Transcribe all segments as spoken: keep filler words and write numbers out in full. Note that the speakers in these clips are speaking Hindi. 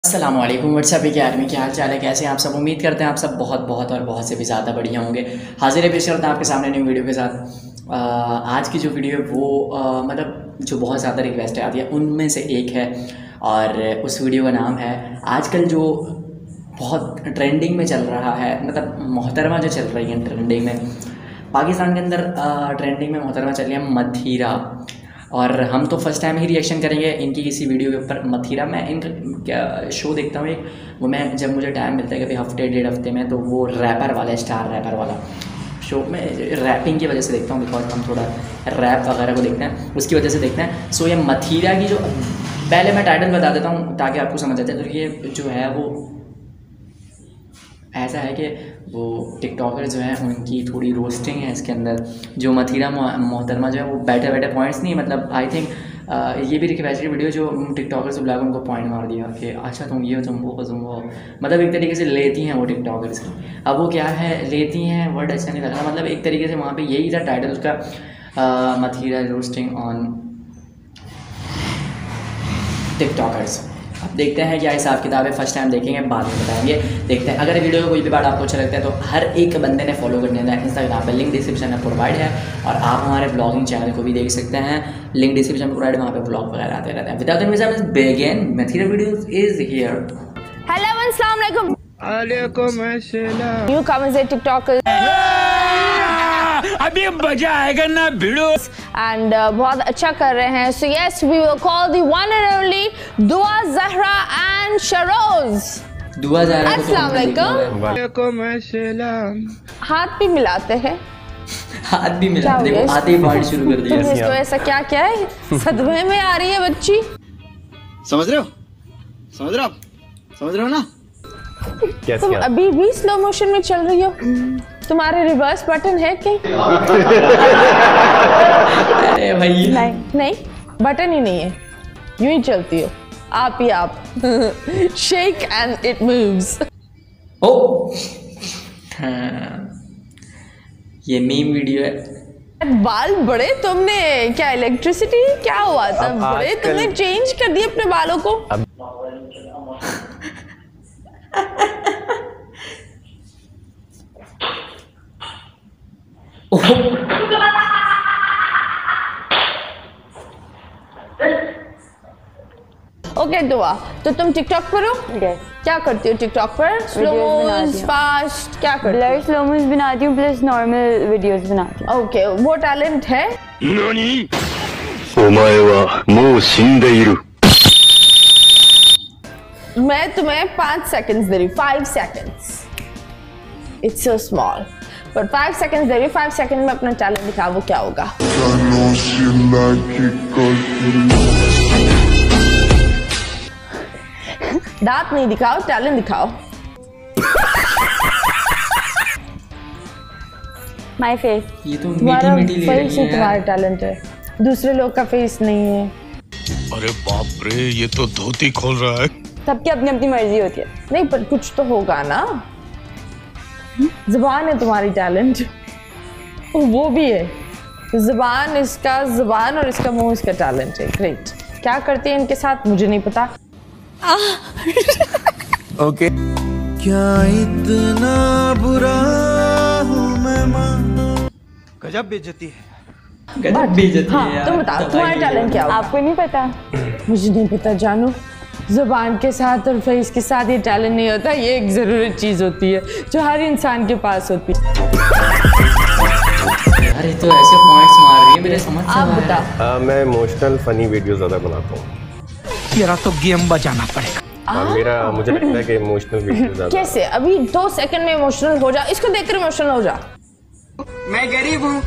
अस्सलामुअलैकुम व्हाट्सअप की आर्मी, क्या हाल चाल है, कैसे हैं आप सब। उम्मीद करते हैं आप सब बहुत बहुत और बहुत से भी ज़्यादा बढ़िया होंगे। हाजिर है पेश करते हैं आपके सामने न्यू वीडियो के साथ। आ, आज की जो वीडियो है वो आ, मतलब जो बहुत ज़्यादा रिक्वेस्ट आती है उनमें से एक है, और उस वीडियो का नाम है आजकल जो बहुत ट्रेंडिंग में चल रहा है, मतलब मोहतरमा जो चल रही है ट्रेंडिंग में पाकिस्तान के अंदर, ट्रेंडिंग में मोहतरमा चल रही है मथीरा। और हम तो फर्स्ट टाइम ही रिएक्शन करेंगे इनकी किसी वीडियो के ऊपर। मथीरा मैं इन क्या शो देखता हूँ एक, वो मैं जब मुझे टाइम मिलता है कभी हफ्ते डेढ़ हफ्ते में, तो वो रैपर वाला स्टार रैपर वाला शो में रैपिंग की वजह से देखता हूँ, बिकॉज हम थोड़ा रैप वगैरह को देखते हैं, उसकी वजह से देखते हैं। सो ये मथीरा की जो, पहले मैं टाइटल बता देता हूँ ताकि आपको समझ आ जाए। तो ये जो है वो ऐसा है कि वो टिकटॉकर जो है उनकी थोड़ी रोस्टिंग है इसके अंदर। जो मथीरा मोहतरमा जो है वो बैठे बैठे पॉइंट्स नहीं, मतलब आई थिंक ये भी रिक्वेस्ट की वीडियो जो टिकटॉकर से बुला कर उनको पॉइंट मार दिया कि अच्छा तुम ये हो तुम वो तुम वो, मतलब एक तरीके से लेती हैं वो टिकटॉकर्स की। अब वो क्या है लेती हैं, वर्ड अच्छा नहीं लग रहा, मतलब एक तरीके से वहाँ पे यही था टाइटल उसका, मथीरा रोस्टिंग ऑन टिकटॉकर्स। अब देखते हैं क्या हिसाब किताब है, फर्स्ट टाइम देखेंगे बाद में बताएंगे। देखते हैं, अगर वीडियो का कोई भी पार्ट आपको अच्छा लगता है तो हर एक बंदे ने फॉलो करने का इंस्टाग्राम पर लिंक डिस्क्रिप्शन में प्रोवाइड है, और आप हमारे ब्लॉगिंग चैनल को भी देख सकते हैं, लिंक डिस्क्रिप्शन में प्रोवाइड, वहाँ पे ब्लॉग वगैरह आते रहते हैं। Without any time let's begin, Mathira videos is here. Hello अस्सलाम वालेकुम। वालेकुम अस्सलाम। न्यू कमर्स है टिकटॉकर, अभी मजा आएगा ना भिड़ो। एंड uh, बहुत अच्छा कर रहे हैं। So yes we will call the one and only Dua Zahra and Sharoz. दुआ जहरा को अस्सलाम वालेकुम। वालेकुम अस्सलाम। हाथ भी मिलाते हैं, हाथ भी मिला, देखो आते ही बात शुरू कर दिया। तुम इसको ऐसा क्या क्या है, सदमे में आ रही है बच्ची। समझ रहे हो समझ रहे हो आप समझ रहे हो ना। तुम अभी भी स्लो मोशन में चल रही हो, तुम्हारे रिवर्स बटन है क्या? अरे भाई नहीं नहीं बटन ही नहीं है, यूं ही चलती हो आप ही आप। Shake and it moves. ओ हाँ, ये मीम वीडियो है। बाल बड़े तुमने क्या, इलेक्ट्रिसिटी क्या हुआ था, बड़े तुमने चेंज कर दिए अपने बालों को। ओके okay, दुआ, तो तुम टिकटॉक पर हो? yes. क्या करती हो टिकटॉक पर? स्लोमोस, फास्ट, क्या करती हो? ब्लर स्लोमोस बनाती हूँ प्लस नॉर्मल वीडियोस बनाती हूँ। ओके, वो टैलेंट है? नानी? ओमाए वा मो शिंदेइरु। मैं तुम्हें पाँच सेकंड्स दे रही हूँ, five seconds. It's so small but five seconds दे रही हूँ। फाइव सेकंड में अपना टैलेंट दिखाओ, वो क्या होगा? दांत नहीं दिखाओ, टैलेंट दिखाओ। My face. ये तो तुम्हारा मीठी मीठी ले फेस रही ही है तुम्हारा यार। टैलेंट है, दूसरे लोग का फेस नहीं है। अरे बाप रे, ये तो धोती खोल रहा है। सबकी अपनी अपनी मर्जी होती है। नहीं पर कुछ तो होगा ना, जुबान है तुम्हारी टैलेंट, वो भी है जुबान, इसका जुबान और इसका मुंह इसका टैलेंट है। ग्रेट। क्या करते हैं इनके साथ मुझे नहीं पता। ओके। क्या इतना बुरा हूँ मैं मां। गजब बेइज्जती है। गजब बेइज्जती है यार। तुम बताओ तुम्हारा टैलेंट क्या होगा? आपको नहीं पता? मुझे नहीं पता जानू। जुबान के साथ और फेस के साथ ये टैलेंट नहीं होता, ये एक जरूरी चीज होती है जो हर इंसान के पास होती है। अरे तो ऐसे पॉइंट्स मार रही है मेरे समझ से आप बाहर है। बताओ। मैं इमोशनल फनी वीडियो ज्यादा बनाता हूँ। तेरा तो गेम बजाना पड़ेगा। हाँ, मेरा मुझे लगता है कि इमोशनल वीडियो ज्यादा। कैसे? अभी दो सेकंड में इमोशनल हो जा, इसको देखकर इमोशनल हो जा। मैं गरीब हूँ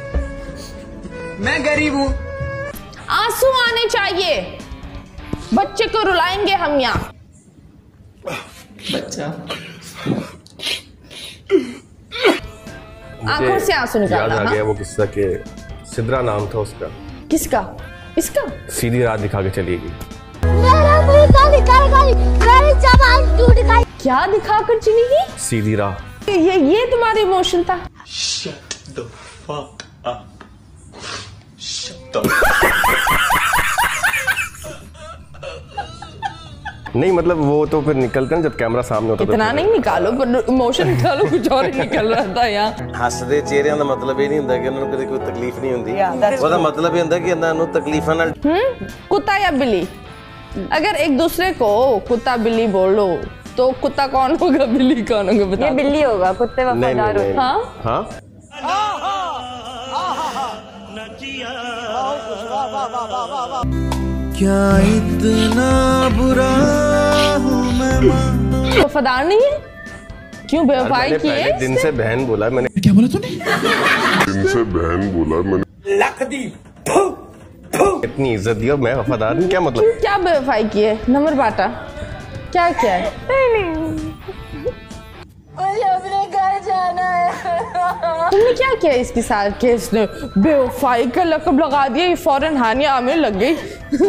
मैं गरीब हूँ आंसू आने चाहिए, बच्चे को रुलाएंगे हम यहाँ। बच्चा आंखों से आंसू याद निकालना। आ हाँ? गया वो किस्सा के सिद्रा नाम था उसका, किसका? इसका? सीधी रात दिखा के चली गई। क्या दिखा कर चली गई? सीधी राह। ये ये तुम्हारी इमोशन था? Shut the fuck up. Shut the नहीं मतलब वो तो फिर निकलते हैं जब कैमरा सामने होता है। इतना नहीं निकालो, इमोशन निकालो, कुछ और ही निकल रहा था यहाँ। हसदे चेहरिਆਂ ਦਾ ਮਤਲਬ ਇਹ ਨਹੀਂ ਹੁੰਦਾ ਕਿ ਉਹਨਾਂ ਨੂੰ ਕਦੇ ਕੋਈ ਤਕਲੀਫ ਨਹੀਂ ਹੁੰਦੀ। ਉਹਦਾ ਮਤਲਬ ਇਹ ਹੁੰਦਾ ਕਿ ਇਹਨਾਂ ਨੂੰ ਤਕਲੀਫਾਂ ਨਾਲ। कुत्ता या बिल्ली, अगर एक दूसरे को कुत्ता बिल्ली बोलो तो कुत्ता कौन होगा, बिल्ली कौन होगा बता। ये बिल्ली होगा, कुत्ते वफादार होते हैं। हाँ हाँ क्या इतना बुरा हूँ मैं? वफादार नहीं है, क्यों बेवफाई मैंने किए? पहले दिन से बहन बोला मैंने। क्या बोला तूने? दिन से बहन बोला मैंने। इतनी इज्जत दी और मैं वफादार नहीं, क्या मतलब? क्या बेवफाई किए? नंबर बांटा, क्या क्या है? मुझे अपने घर जाना है। तुमने क्या किया इसके साथ कि इसने बेवफाई का लक़ब लगा दिया? ये फौरन हानिया आमिर लग गई।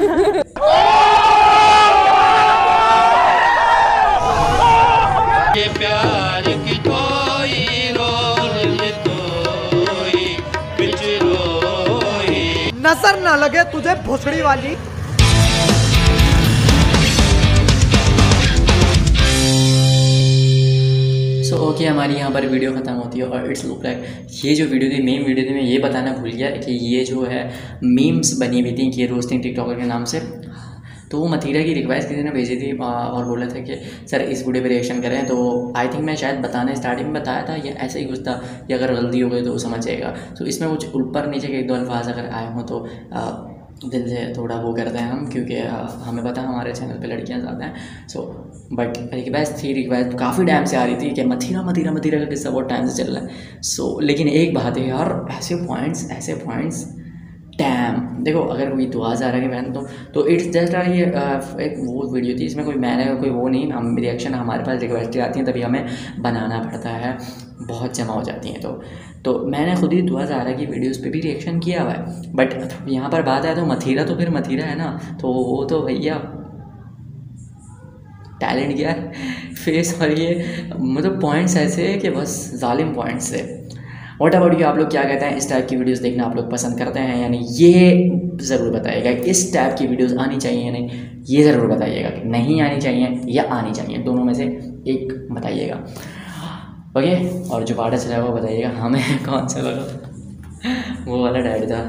ये प्यार की कोई रोल कोई बिच रोई। नजर ना लगे तुझे भोसड़ी वाली। सो so, ओके okay, हमारी यहाँ पर वीडियो ख़त्म होती है और इट्स लुक लाइक ये जो वीडियो थी मेन वीडियो थी, मैं ये बताना भूल गया कि ये जो है मीम्स बनी हुई थी कि रोस्टिंग टिकटॉकर के नाम से। तो वो मथीरा की रिक्वेस्ट किसी ने भेजी थी और बोला था कि सर इस वीडियो पे रिएक्शन करें। तो आई थिंक मैं शायद बताने स्टार्टिंग में बताया था या ऐसे ही कुछ था, या अगर गलती हो गई तो वो समझ जाएगा। तो इसमें कुछ ऊपर नीचे के एक दो अल्फाज अगर आए हों तो आ, दिल से थोड़ा वो करते हैं हम, क्योंकि हमें पता है हमारे चैनल पे लड़कियां ज़्यादा हैं। सो बट रिक्वेस्ट थी, रिक्वेस्ट काफ़ी टाइम से आ रही थी कि मथीरा मथीरा मथीरा का किस्सा बहुत टाइम से चल रहा है। सो so, लेकिन एक बात है यार, ऐसे पॉइंट्स ऐसे पॉइंट्स टैम देखो, अगर कोई दुआ जा रहा है बहन तो तो इट्स जस्ट ये एक वो वीडियो थी, इसमें कोई मैंने कोई वो नहीं, हम रिएक्शन हमारे पास रिक्वेस्ट आती हैं तभी हमें बनाना पड़ता है, बहुत जमा हो जाती हैं। तो तो मैंने खुद ही दुआ ज़ारा की वीडियोस पे भी रिएक्शन किया हुआ है। बट यहाँ पर बात है तो मथीरा तो फिर मथीरा है ना, तो वो तो भैया टैलेंट गया फेस, और ये मतलब पॉइंट्स ऐसे कि बस जालिम पॉइंट्स थे। व्हाट अबाउट यू, आप लोग क्या कहते हैं? इस टाइप की वीडियोस देखना आप लोग पसंद करते हैं यानी ये ज़रूर बताइएगा। इस टाइप की वीडियोस आनी चाहिए या नहीं, ये ज़रूर बताइएगा कि नहीं आनी चाहिए या आनी चाहिए, दोनों में से एक बताइएगा। ओके, और जो पार्ट चला वो बताइएगा हमें कौन सा लगा, वो वाला डैड था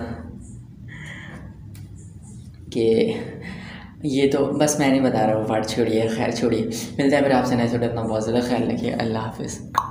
कि ये तो बस मैं नहीं बता रहा, वो पार्ट छोड़िए, खैर छोड़िए, मिलते हैं फिर आपसे नेक्स्ट वीडियो। अपना बहुत ज़्यादा ख्याल रखिए, अल्लाह हाफिज़।